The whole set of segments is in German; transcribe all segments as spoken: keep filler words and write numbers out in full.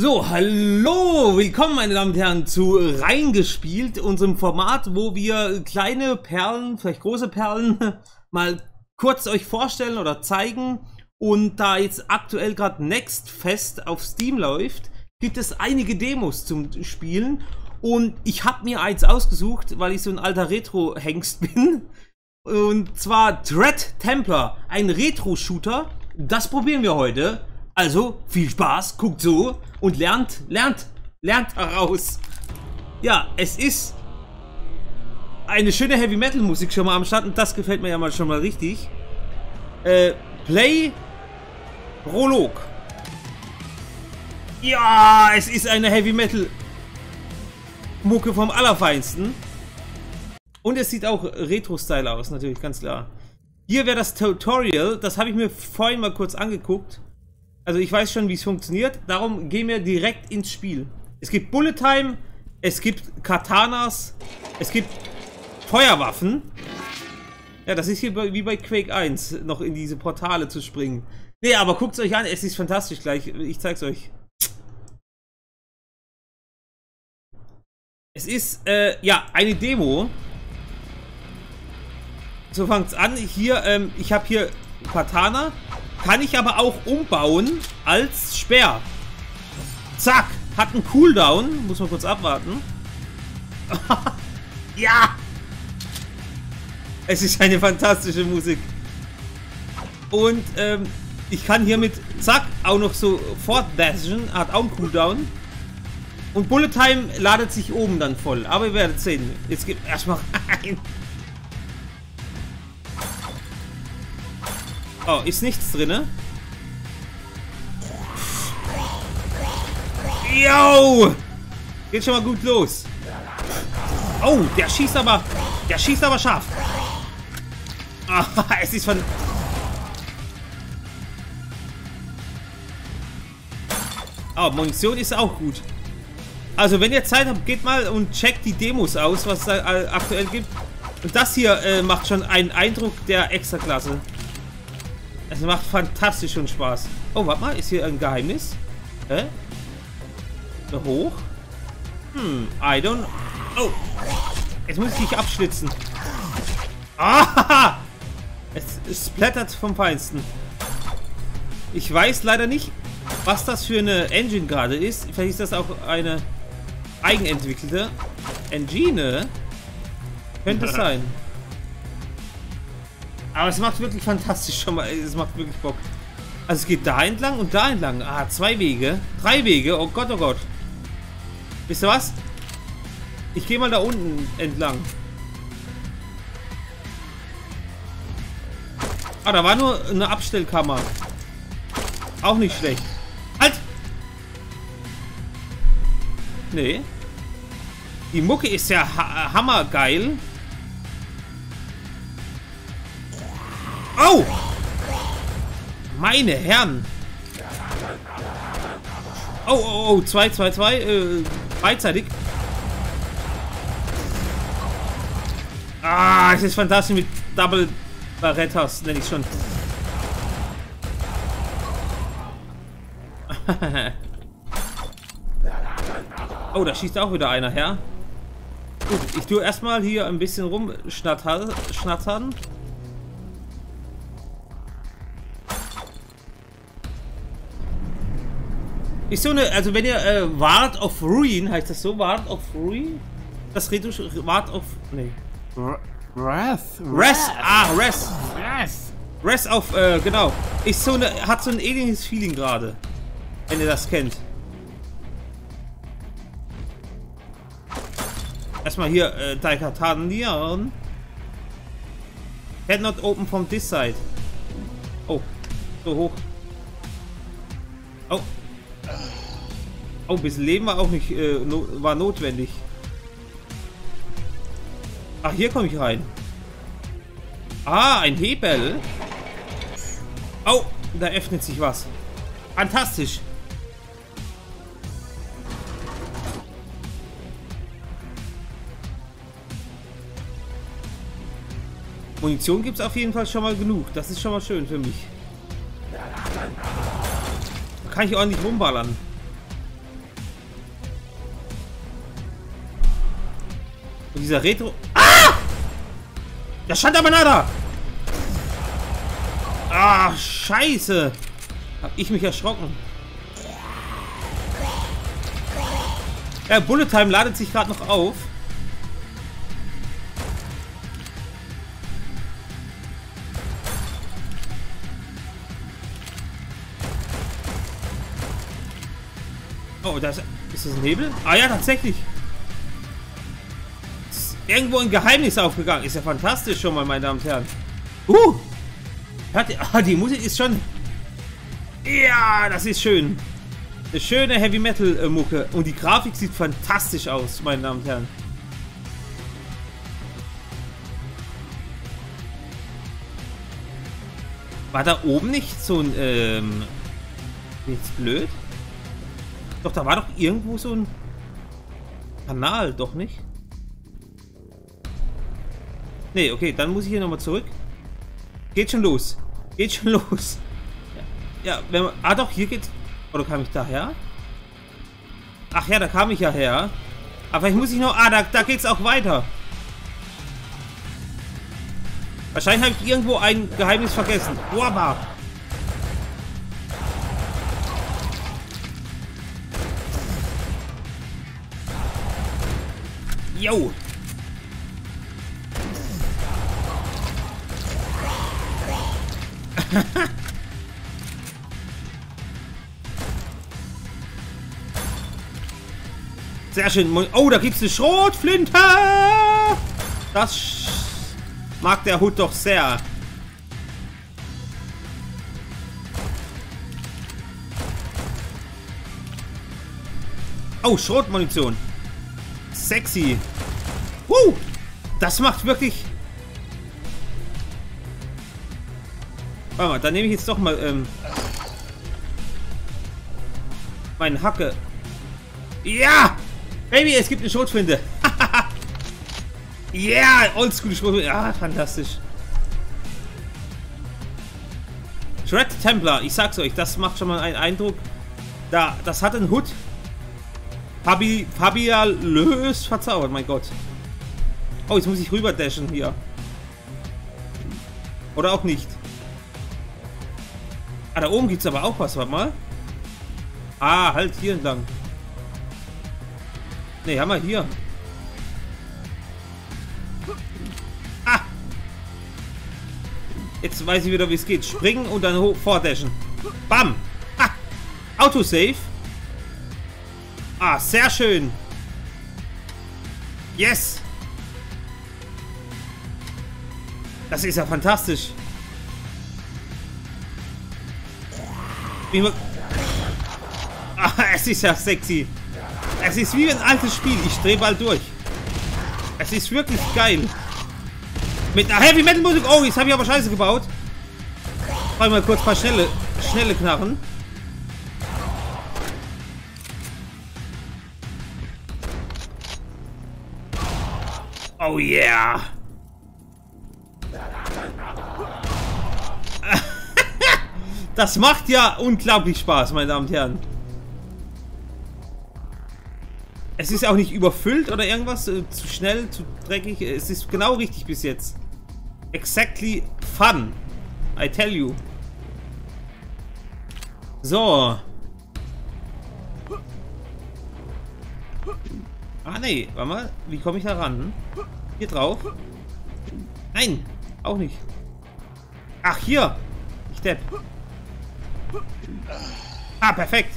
So, hallo, willkommen meine Damen und Herren zu Reingespielt, unserem Format, wo wir kleine Perlen, vielleicht große Perlen, mal kurz euch vorstellen oder zeigen. Und da jetzt aktuell gerade Next Fest auf Steam läuft, gibt es einige Demos zum Spielen. Und ich habe mir eins ausgesucht, weil ich so ein alter Retro-Hengst bin. Und zwar Dread Templar, ein Retro-Shooter. Das probieren wir heute. Also, viel Spaß, guckt so und lernt, lernt, lernt heraus. Ja, es ist eine schöne Heavy-Metal-Musik schon mal am Start und das gefällt mir ja mal schon mal richtig. Äh, Play Prolog. Ja, es ist eine Heavy-Metal-Mucke vom Allerfeinsten. Und es sieht auch Retro-Style aus, natürlich, ganz klar. Hier wäre das Tutorial, das habe ich mir vorhin mal kurz angeguckt. Also ich weiß schon, wie es funktioniert, darum gehen wir direkt ins Spiel. Es gibt Bullet Time, es gibt Katanas, es gibt Feuerwaffen. Ja, das ist hier wie bei Quake eins, noch in diese Portale zu springen. Nee, aber guckt es euch an, es ist fantastisch gleich, ich zeig's euch. Es ist, äh, ja, eine Demo. So fängt es an, hier, ähm, ich habe hier Katana. Kann ich aber auch umbauen als Speer. Zack. Hat einen Cooldown. Muss man kurz abwarten. Ja. Es ist eine fantastische Musik. Und ähm, ich kann hiermit, zack, auch noch so fortdashen. Hat auch einen Cooldown. Und Bullet Time ladet sich oben dann voll. Aber ihr werdet sehen. Jetzt gibt erstmal ein. Oh, ist nichts drin. Yo! Geht schon mal gut los. Oh, der schießt aber. Der schießt aber scharf. Ah, es ist von. Oh, Munition ist auch gut. Also, wenn ihr Zeit habt, geht mal und checkt die Demos aus, was es da aktuell gibt. Und das hier äh, macht schon einen Eindruck der Extraklasse. Es macht fantastisch schon Spaß. Oh, warte mal, ist hier ein Geheimnis? Hä? Da hoch? Hm, I don't... Oh! Jetzt muss ich dich abschlitzen. Ah! Es, es splattert vom Feinsten. Ich weiß leider nicht, was das für eine Engine gerade ist. Vielleicht ist das auch eine eigenentwickelte Engine. Könnte es sein. Aber es macht wirklich fantastisch schon mal. Es macht wirklich Bock. Also es geht da entlang und da entlang. Ah, zwei Wege. Drei Wege. Oh Gott, oh Gott. Wisst ihr was? Ich gehe mal da unten entlang. Ah, da war nur eine Abstellkammer. Auch nicht schlecht. Halt! Nee. Die Mucke ist ja ha hammergeil. Oh! Meine Herren! Oh, oh, oh, zwei, zwei, zwei, äh, beidseitig. Ah, es ist fantastisch mit Double Barrettas, nenne ich schon. Oh, da schießt auch wieder einer her. Gut, ich tue erstmal hier ein bisschen rumschnattern. Ist so eine, also wenn ihr äh, Ward of Ruin, heißt das so? Ward of Ruin? Das Retro... Ward of... Nee. Wrath. Wrath. Ah, Wrath. Wrath auf, äh, genau. Ist so eine, hat so ein ähnliches Feeling gerade. Wenn ihr das kennt. Erstmal hier, äh, Daikatanieren. Cannot open from this side. Oh, so hoch. Oh. Oh, ein bisschen Leben war auch nicht, äh, no, war notwendig. Ach, hier komme ich rein. Ah, ein Hebel. Oh, da öffnet sich was. Fantastisch. Munition gibt es auf jeden Fall schon mal genug. Das ist schon mal schön für mich. Da kann ich ordentlich rumballern. Und dieser Retro... Ah! Da stand aber nada! Ah, scheiße! Hab ich mich erschrocken. Ja, Bullet Time ladet sich gerade noch auf. Oh, das, ist das ein Nebel? Ah ja, tatsächlich. Ist irgendwo ein Geheimnis aufgegangen. Ist ja fantastisch schon mal, meine Damen und Herren. Uh! Hat, ah, die Musik ist schon... Ja, das ist schön. Eine schöne Heavy Metal äh, Mucke. Und die Grafik sieht fantastisch aus, meine Damen und Herren. War da oben nicht so ein... Ähm, jetzt blöd? Doch, da war doch irgendwo so ein Kanal, doch nicht? Nee, okay, dann muss ich hier nochmal zurück. Geht schon los. Geht schon los. Ja, ja, wenn man... Ah doch, hier geht's... Oder kam ich daher? Ach ja, da kam ich ja her. Aber vielleicht muss ich noch... Ah, da, da geht's auch weiter. Wahrscheinlich habe ich irgendwo ein Geheimnis vergessen. Boah, yo! Sehr schön. Oh, da gibt's eine Schrotflinte! Das mag der Hut doch sehr. Oh, Schrotmunition. Sexy. Uh, das macht wirklich... Warte mal, dann nehme ich jetzt doch mal ähm, meinen Hacke. Ja! Baby, es gibt eine Schrotflinte. Ja, yeah, oldschool Schrotflinte. Ja, fantastisch. Shred Templar, ich sag's euch, das macht schon mal einen Eindruck. Da, das hat einen Hut. Fabi, fabulös verzaubert, mein Gott. Oh, jetzt muss ich rüber dashen hier. Oder auch nicht. Ah, da oben gibt's aber auch was, warte mal. Ah, halt hier entlang. Ne, haben wir hier. Ah! Jetzt weiß ich wieder, wie es geht. Springen und dann hoch vordashen. Bam! Ah! Autosave. Ah, sehr schön. Yes! Das ist ja fantastisch. Wie man... Ah, es ist ja sexy. Es ist wie ein altes Spiel. Ich drehe bald durch. Es ist wirklich geil. Mit einer Heavy Metal Musik. Oh, jetzt habe ich aber Scheiße gebaut. Mal mal kurz ein paar schnelle, schnelle Knarren. Oh yeah. Das macht ja unglaublich Spaß, meine Damen und Herren. Es ist auch nicht überfüllt oder irgendwas, äh, zu schnell, zu dreckig. Es ist genau richtig bis jetzt. Exactly fun. I tell you. So. Ah, nee. Warte mal. Wie komme ich da ran? Hier drauf? Nein. Auch nicht. Ach, hier. Ich depp. Ah, perfekt.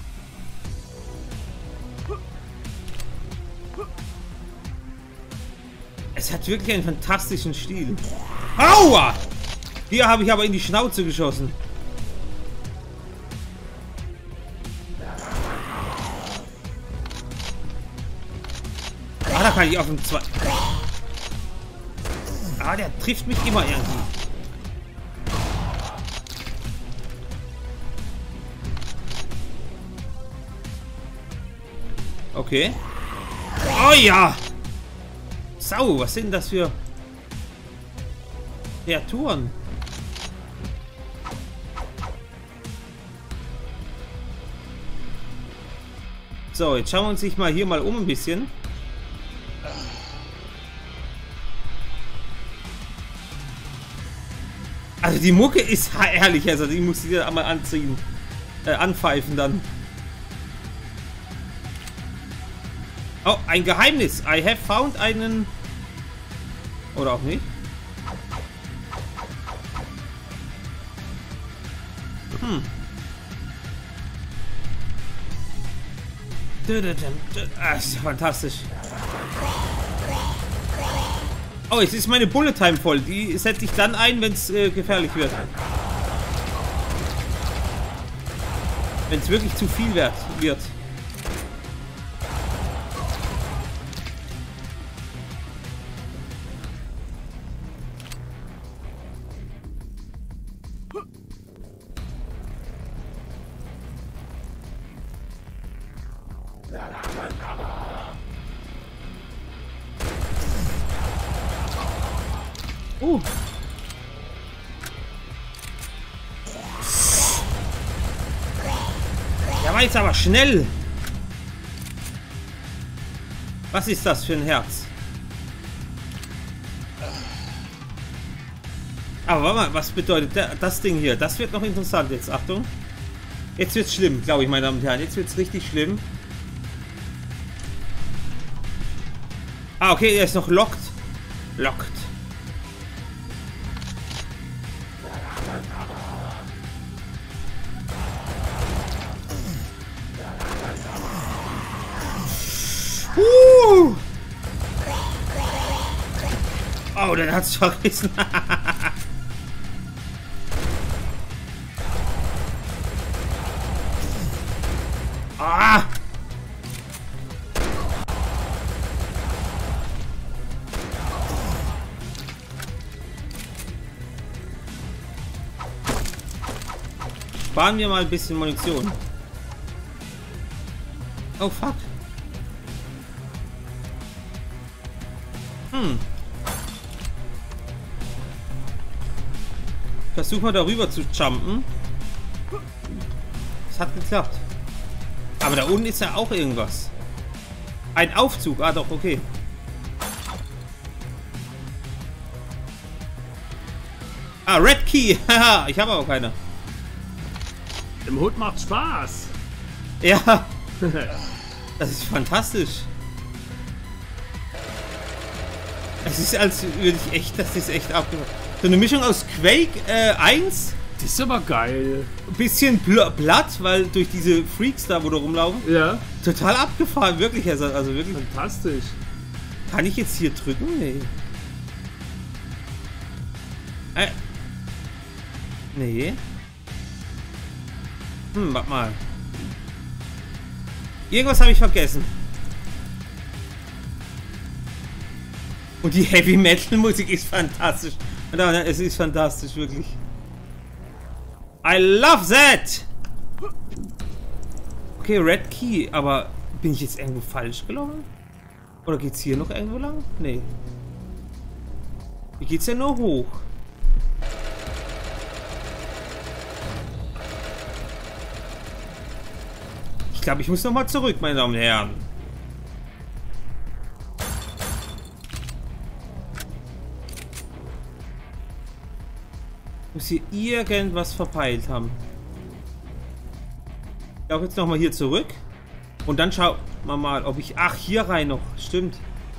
Es hat wirklich einen fantastischen Stil. Aua! Hier habe ich aber in die Schnauze geschossen. Ah, da kann ich auf dem zwei. Ah, der trifft mich immer irgendwie. Okay. Oh ja! Sau, was sind das für Kreaturen? So, jetzt schauen wir uns sich mal hier mal um ein bisschen. Also die Mucke ist herrlich, also die muss ich dir einmal anziehen. Äh, anpfeifen dann. Oh, ein Geheimnis. I have found einen... Oder auch nicht. Hm. Ah, ist ja fantastisch. Oh, jetzt ist meine Bullet Time voll. Die setze ich dann ein, wenn es äh, gefährlich wird. Wenn es wirklich zu viel wird. wird. Uh. Der war jetzt aber schnell. Was ist das für ein Herz? Aber warte mal, was bedeutet der, das Ding hier? Das wird noch interessant jetzt. Achtung. Jetzt wird's schlimm, glaube ich, meine Damen und Herren. Jetzt wird's richtig schlimm. Ah, okay, er ist noch locked. Locked. Uh. Oh, dann hat's verrissen. Ah. Sparen wir mal ein bisschen Munition. Oh fuck. Hm. Versuch mal darüber zu jumpen. Es hat geklappt. Aber da unten ist ja auch irgendwas. Ein Aufzug. Ah doch, okay. Ah, Red Key. Haha, ich habe aber keine. Im Hut macht Spaß. Ja. Das ist fantastisch. Es ist, als würde ich echt, das ist echt abgefahren. So eine Mischung aus Quake äh, eins. Das ist aber geil. Ein bisschen bl platt, weil durch diese Freaks da, wo da rumlaufen. Ja. Total abgefahren, wirklich. Also wirklich. Fantastisch. Kann ich jetzt hier drücken? Nee. Äh. Nee. Hm, warte mal. Irgendwas habe ich vergessen. Und die Heavy Metal Musik ist fantastisch. Es ist fantastisch, wirklich. I love that! Okay, Red Key, aber bin ich jetzt irgendwo falsch gelaufen? Oder geht's hier noch irgendwo lang? Nee. Hier geht's ja nur hoch. Ich glaube, ich muss nochmal zurück, meine Damen und Herren. Muss hier irgendwas verpeilt haben. Ich glaube jetzt nochmal hier zurück. Und dann schauen wir mal, ob ich... Ach, hier rein noch. Stimmt.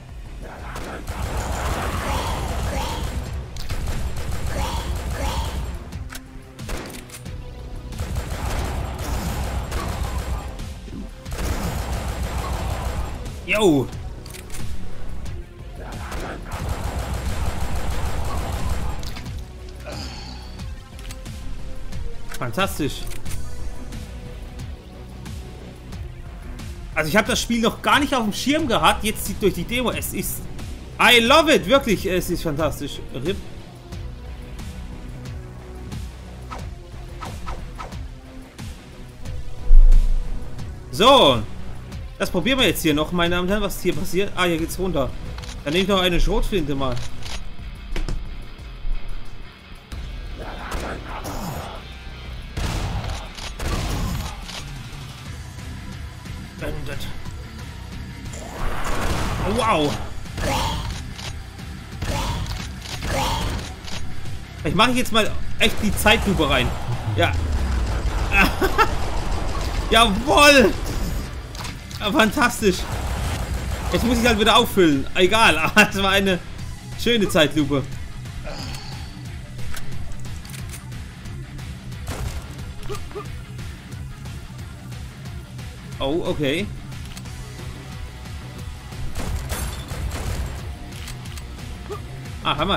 Yo! Fantastisch. Also ich habe das Spiel noch gar nicht auf dem Schirm gehabt. Jetzt sieht durch die Demo. Es ist... I love it! Wirklich, es ist fantastisch. R I P. So. Das probieren wir jetzt hier noch, meine Damen und Herren, was hier passiert. Ah, hier geht's runter. Dann nehme ich noch eine Schrotflinte mal. Wow. Ich mache jetzt mal echt die Zeitlupe rein. Ja. Jawohl! Ja, fantastisch. Jetzt muss ich halt wieder auffüllen. Egal, aber das war eine schöne Zeitlupe. Oh, okay. Ah, Hammer.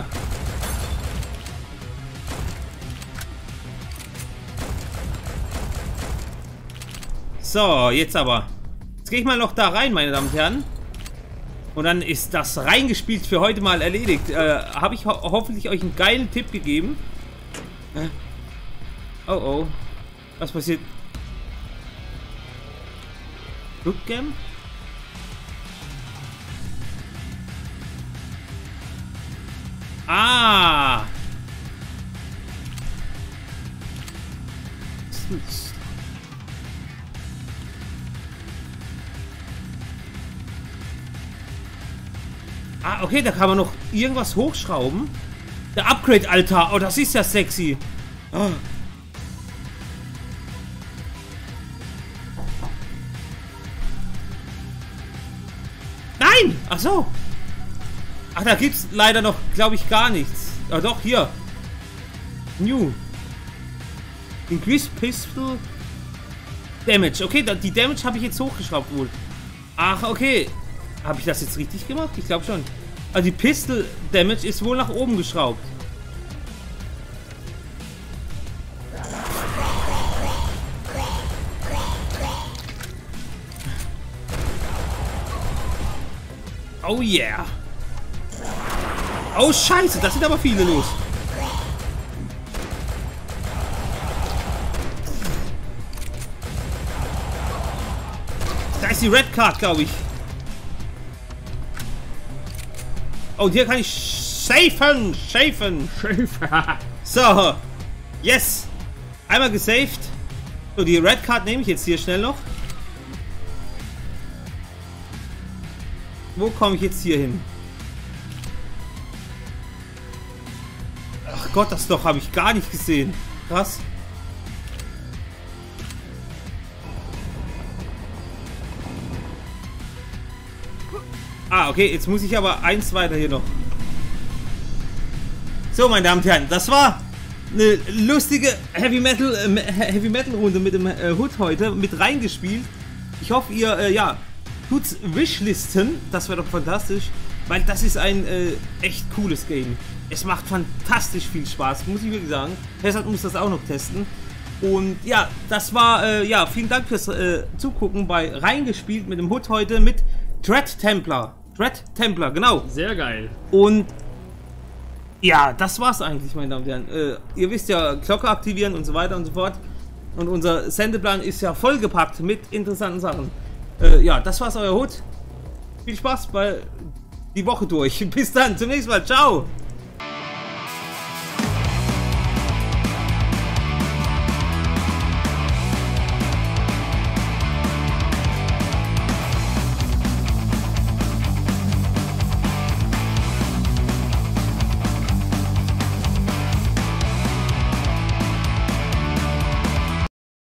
So, jetzt aber. Jetzt gehe ich mal noch da rein, meine Damen und Herren. Und dann ist das reingespielt für heute mal erledigt. Äh, habe ich ho hoffentlich euch einen geilen Tipp gegeben. Äh. Oh oh. Was passiert? Bootcamp? Ah! Ah, okay, da kann man noch irgendwas hochschrauben. Der Upgrade-Altar. Oh, das ist ja sexy. Oh. Nein! Ach so. Ach, da gibt's leider noch, glaube ich, gar nichts. Ah, doch, hier. New. Increase Pistol Damage. Okay, die Damage habe ich jetzt hochgeschraubt wohl. Ach, okay. Habe ich das jetzt richtig gemacht? Ich glaube schon. Also die Pistol Damage ist wohl nach oben geschraubt. Oh yeah. Oh scheiße, das sind aber viele los. Da ist die Red Card, glaube ich. Oh, hier kann ich safen, safen. So, yes. Einmal gesaved. So, die Red Card nehme ich jetzt hier schnell noch. Wo komme ich jetzt hier hin? Ach Gott, das doch habe ich gar nicht gesehen. Krass. Ah, okay, jetzt muss ich aber eins weiter hier noch. So, meine Damen und Herren, das war eine lustige Heavy Metal äh, Heavy Metal Runde mit dem äh, Hood heute mit reingespielt. Ich hoffe, ihr äh, ja tut's Wishlisten, das wäre doch fantastisch, weil das ist ein äh, echt cooles Game. Es macht fantastisch viel Spaß, muss ich wirklich sagen. Deshalb muss das auch noch testen. Und ja, das war äh, ja vielen Dank fürs äh, Zugucken bei reingespielt mit dem Hood heute mit Dread Templar. Dread Templar, genau. Sehr geil. Und ja, das war's eigentlich, meine Damen und Herren. Äh, ihr wisst ja, Glocke aktivieren und so weiter und so fort. Und unser Sendeplan ist ja vollgepackt mit interessanten Sachen. Äh, ja, das war's, euer Hood. Viel Spaß bei die Woche durch. Bis dann, zum nächsten Mal. Ciao.